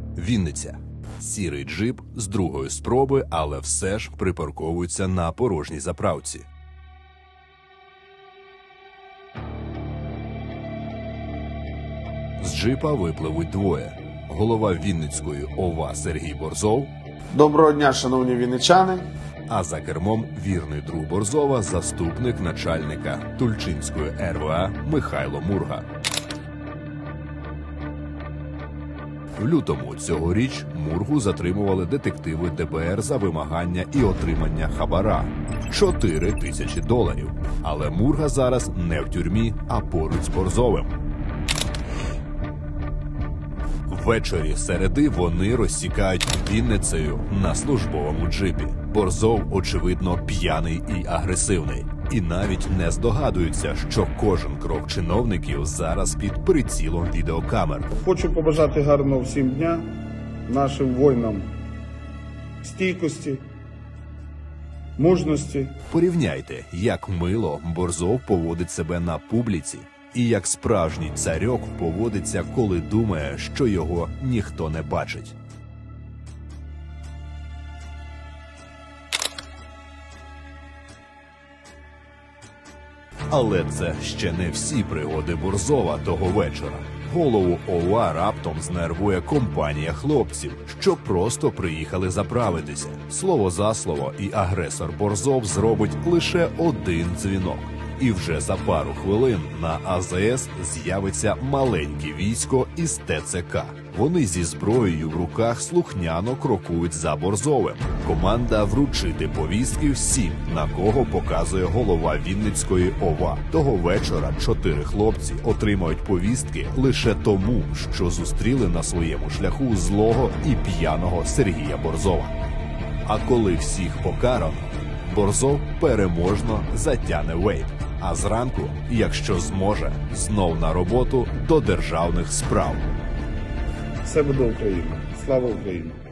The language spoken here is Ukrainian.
Вінниця. Сірий джип з другої спроби, але все ж припарковується на порожній заправці. З джипа випливуть двоє. Голова Вінницької ОВА Сергій Борзов. Доброго дня, шановні вінничани. А за кермом вірний друг Борзова, заступник начальника Тульчинської РВА Михайло Мурга. В лютому цьогоріч Мургу затримували детективи ДБР за вимагання і отримання хабара – $4000. Але Мурга зараз не в тюрмі, а поруч з Борзовим. Ввечері середи вони розсікають Вінницею на службовому джипі. Борзов, очевидно, п'яний і агресивний. І навіть не здогадуються, що кожен крок чиновників зараз під прицілом відеокамер. Хочу побажати гарного всім дня нашим воїнам стійкості, мужності. Порівняйте, як мило Борзов поводить себе на публіці. І як справжній царьок поводиться, коли думає, що його ніхто не бачить. Але це ще не всі пригоди Борзова того вечора. Голову ОВА раптом знервує компанія хлопців, що просто приїхали заправитися. Слово за слово, і агресор Борзов зробить лише один дзвінок. І вже за пару хвилин на АЗС з'явиться маленьке військо із ТЦК. Вони зі зброєю в руках слухняно крокують за Борзовим. Команда вручити повістки всім, на кого показує голова Вінницької ОВА. Того вечора 4 хлопці отримають повістки лише тому, що зустріли на своєму шляху злого і п'яного Сергія Борзова. А коли всіх покарано, Борзов переможно затягне вейп. А зранку, якщо зможе, знов на роботу до державних справ. Все буде Україна. Слава Україні!